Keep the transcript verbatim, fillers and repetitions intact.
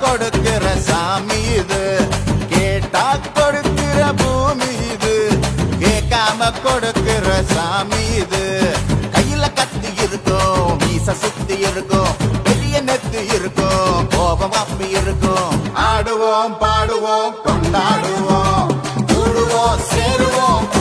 கொடுக்கிற சாமி இது, கேட்டா கொடுக்கிற பூமி இது, கேட்காம கொடுக்கிற சாமி இது. கையில கத்தி இருக்கும், மீச சுத்தி இருக்கும், பெரிய நெத்து இருக்கும், கோபம் அப்பி இருக்கும். ஆடுவோம் பாடுவோம் கொண்டாடுவோம், கூடுவோம் சேருவோம்